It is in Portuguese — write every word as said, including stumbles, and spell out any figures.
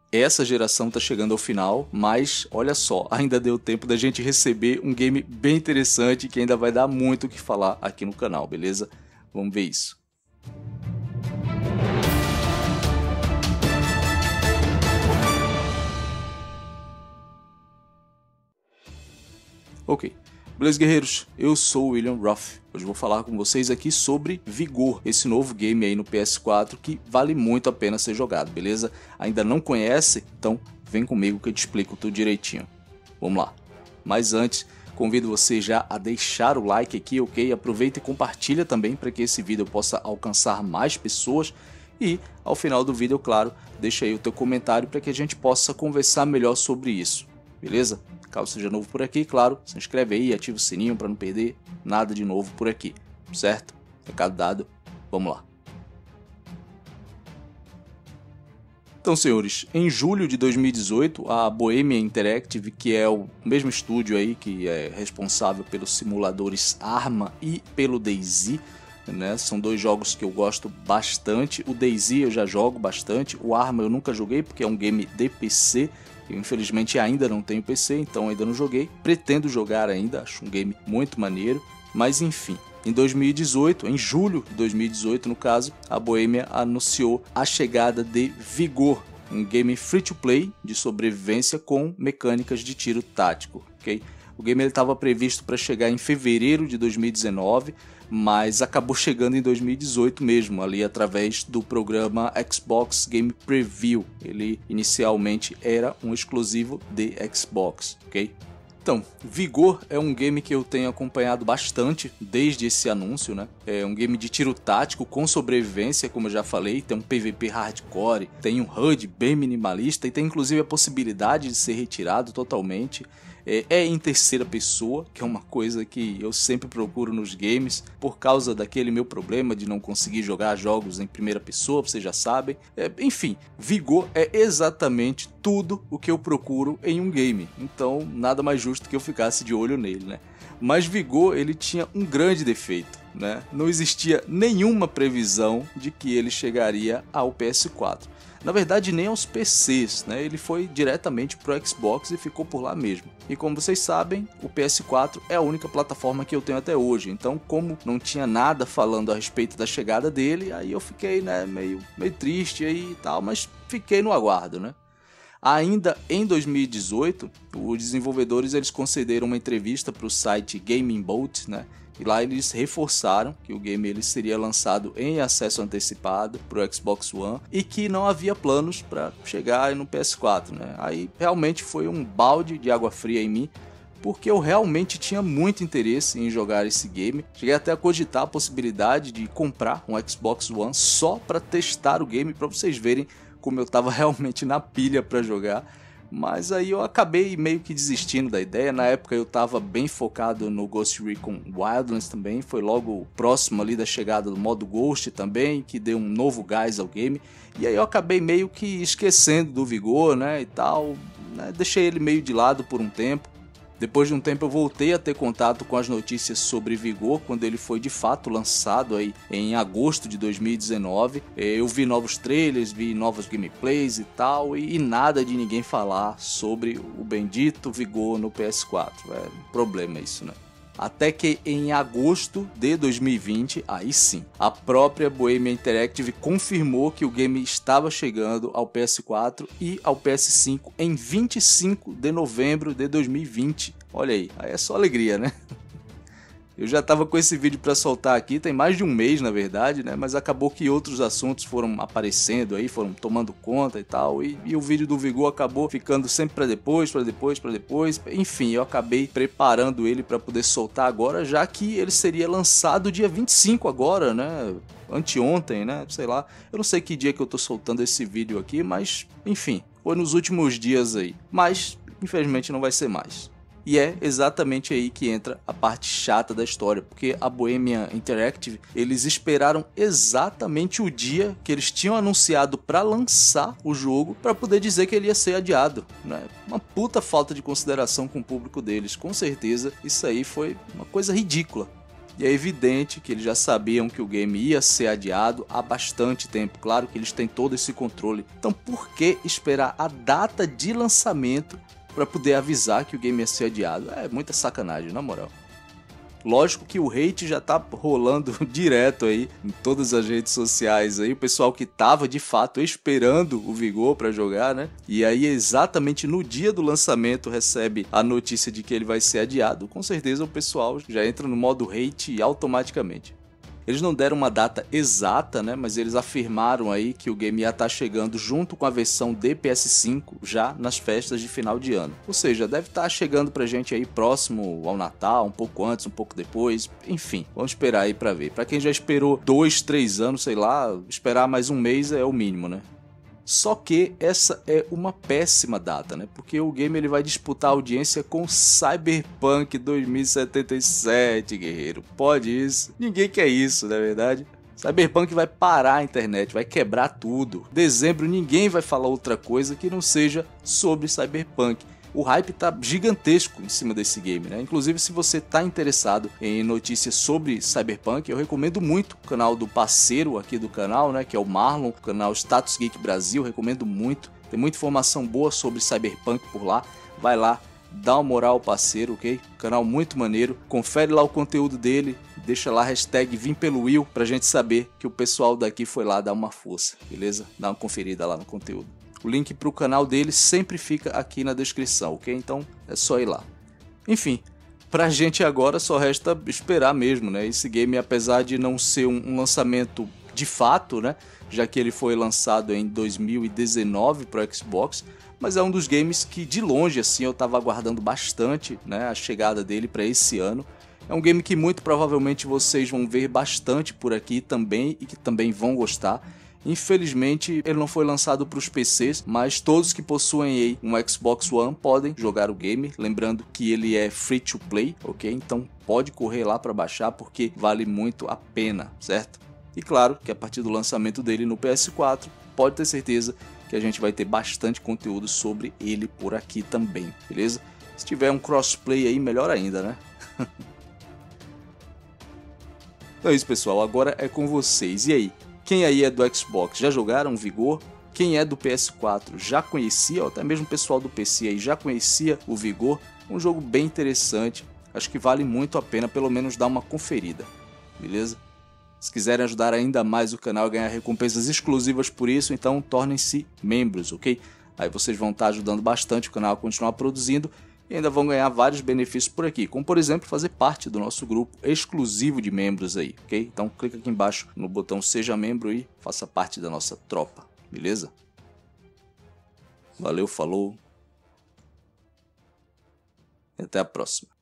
essa geração está chegando ao final, mas olha só, ainda deu tempo da gente receber um game bem interessante que ainda vai dar muito o que falar aqui no canal, beleza? Vamos ver isso. Ok, beleza guerreiros, eu sou o William Ruff. Hoje vou falar com vocês aqui sobre Vigor, esse novo game aí no P S quatro que vale muito a pena ser jogado, beleza? Ainda não conhece? Então vem comigo que eu te explico tudo direitinho. Vamos lá. Mas antes, convido você já a deixar o like aqui, ok? Aproveita e compartilha também para que esse vídeo possa alcançar mais pessoas. E ao final do vídeo, claro, deixa aí o teu comentário para que a gente possa conversar melhor sobre isso, beleza? Caso seja novo por aqui, claro, se inscreve aí, ativa o sininho para não perder nada de novo por aqui, certo? Recado dado, vamos lá. Então, senhores, em julho de dois mil e dezoito, a Bohemia Interactive, que é o mesmo estúdio aí que é responsável pelos simuladores Arma e pelo DayZ, né? São dois jogos que eu gosto bastante. O DayZ eu já jogo bastante, o Arma eu nunca joguei porque é um game de P C. Eu, infelizmente ainda não tenho P C, então ainda não joguei. Pretendo jogar ainda, acho um game muito maneiro. Mas enfim, em dois mil e dezoito, em julho de dois mil e dezoito no caso, a Bohemia anunciou a chegada de Vigor, um game free to play de sobrevivência com mecânicas de tiro tático, ok? O game estava previsto para chegar em fevereiro de dois mil e dezenove, mas acabou chegando em dois mil e dezoito mesmo, ali através do programa Xbox Game Preview. Ele inicialmente era um exclusivo de Xbox, ok? Então, Vigor é um game que eu tenho acompanhado bastante desde esse anúncio, né? É um game de tiro tático com sobrevivência, como eu já falei, tem um P V P hardcore, tem um H U D bem minimalista e tem inclusive a possibilidade de ser retirado totalmente. É, é em terceira pessoa, que é uma coisa que eu sempre procuro nos games, por causa daquele meu problema de não conseguir jogar jogos em primeira pessoa, vocês já sabem. É, enfim, Vigor é exatamente tudo o que eu procuro em um game, então nada mais justo que eu ficasse de olho nele, né? Mas Vigor, ele tinha um grande defeito, né? Não existia nenhuma previsão de que ele chegaria ao P S quatro. Na verdade, nem aos P Cs, né? Ele foi diretamente para o Xbox e ficou por lá mesmo. E como vocês sabem, o P S quatro é a única plataforma que eu tenho até hoje. Então, como não tinha nada falando a respeito da chegada dele, aí eu fiquei, né, meio, meio triste aí e tal, mas fiquei no aguardo, né? Ainda em dois mil e dezoito, os desenvolvedores eles concederam uma entrevista para o site Gaming Bolt, né? E lá eles reforçaram que o game ele seria lançado em acesso antecipado para o Xbox One e que não havia planos para chegar no P S quatro, né? Aí realmente foi um balde de água fria em mim, porque eu realmente tinha muito interesse em jogar esse game. Cheguei até a cogitar a possibilidade de comprar um Xbox One só para testar o game, para vocês verem como eu estava realmente na pilha para jogar. Mas aí eu acabei meio que desistindo da ideia. Na época eu estava bem focado no Ghost Recon Wildlands também. Foi logo próximo ali da chegada do modo Ghost também, que deu um novo gás ao game. E aí eu acabei meio que esquecendo do Vigor, né, e tal, né? Deixei ele meio de lado por um tempo. Depois de um tempo eu voltei a ter contato com as notícias sobre Vigor, quando ele foi de fato lançado aí em agosto de dois mil e dezenove. Eu vi novos trailers, vi novos gameplays e tal, e nada de ninguém falar sobre o bendito Vigor no P S quatro. É um problema isso, né? Até que em agosto de dois mil e vinte, aí sim, a própria Bohemia Interactive confirmou que o game estava chegando ao P S quatro e ao P S cinco em vinte e cinco de novembro de dois mil e vinte. Olha aí, aí é só alegria, né? Eu já estava com esse vídeo para soltar aqui, tem mais de um mês na verdade, né? Mas acabou que outros assuntos foram aparecendo aí, foram tomando conta e tal, e, e o vídeo do Vigor acabou ficando sempre para depois, para depois, para depois. Enfim, eu acabei preparando ele para poder soltar agora, já que ele seria lançado dia vinte e cinco agora, né? Anteontem, né? Sei lá. Eu não sei que dia que eu tô soltando esse vídeo aqui, mas enfim, foi nos últimos dias aí. Mas infelizmente não vai ser mais. E é exatamente aí que entra a parte chata da história, porque a Bohemia Interactive, eles esperaram exatamente o dia que eles tinham anunciado para lançar o jogo para poder dizer que ele ia ser adiado, né? Uma puta falta de consideração com o público deles, com certeza isso aí foi uma coisa ridícula. E é evidente que eles já sabiam que o game ia ser adiado há bastante tempo. Claro que eles têm todo esse controle. Então por que esperar a data de lançamento para poder avisar que o game ia ser adiado? É muita sacanagem, na moral. Lógico que o hate já tá rolando direto aí em todas as redes sociais aí, o pessoal que tava de fato esperando o Vigor para jogar, né? E aí exatamente no dia do lançamento recebe a notícia de que ele vai ser adiado, com certeza o pessoal já entra no modo hate automaticamente. Eles não deram uma data exata, né, mas eles afirmaram aí que o game ia estar chegando junto com a versão de P S cinco já nas festas de final de ano. Ou seja, deve estar chegando pra gente aí próximo ao Natal, um pouco antes, um pouco depois, enfim, vamos esperar aí pra ver. Pra quem já esperou dois, três anos, sei lá, esperar mais um mês é o mínimo, né? Só que essa é uma péssima data, né? Porque o game ele vai disputar audiência com Cyberpunk dois mil e setenta e sete, guerreiro. Pode isso? Ninguém quer isso, não é verdade? Cyberpunk vai parar a internet, vai quebrar tudo. Dezembro ninguém vai falar outra coisa que não seja sobre Cyberpunk. O hype tá gigantesco em cima desse game, né? Inclusive, se você tá interessado em notícias sobre Cyberpunk, eu recomendo muito o canal do parceiro aqui do canal, né? Que é o Marlon, o canal Status Geek Brasil, recomendo muito. Tem muita informação boa sobre Cyberpunk por lá. Vai lá, dá uma moral ao parceiro, ok? Canal muito maneiro. Confere lá o conteúdo dele, deixa lá a hashtag Vim pelo Will pra gente saber que o pessoal daqui foi lá dar uma força, beleza? Dá uma conferida lá no conteúdo. O link para o canal dele sempre fica aqui na descrição, ok? Então é só ir lá. Enfim, pra gente agora só resta esperar mesmo, né? Esse game, apesar de não ser um, um lançamento de fato, né? Já que ele foi lançado em dois mil e dezenove para o Xbox, mas é um dos games que de longe assim eu estava aguardando bastante, né? A chegada dele para esse ano. É um game que muito provavelmente vocês vão ver bastante por aqui também e que também vão gostar. Infelizmente ele não foi lançado para os P Cs, mas todos que possuem aí um Xbox One podem jogar o game, lembrando que ele é free to play, ok? Então pode correr lá para baixar porque vale muito a pena, certo? E claro que a partir do lançamento dele no P S quatro, pode ter certeza que a gente vai ter bastante conteúdo sobre ele por aqui também, beleza? Se tiver um crossplay aí, melhor ainda, né? Então é isso, pessoal, agora é com vocês. E aí? Quem aí é do Xbox já jogaram Vigor? Quem é do P S quatro já conhecia, ou até mesmo o pessoal do P C aí já conhecia o Vigor? Um jogo bem interessante, acho que vale muito a pena pelo menos dar uma conferida, beleza? Se quiserem ajudar ainda mais o canal e ganhar recompensas exclusivas por isso, então tornem-se membros, ok? Aí vocês vão estar ajudando bastante o canal a continuar produzindo e ainda vão ganhar vários benefícios por aqui, como por exemplo fazer parte do nosso grupo exclusivo de membros aí, ok? Então clica aqui embaixo no botão seja membro e faça parte da nossa tropa, beleza? Valeu, falou e até a próxima.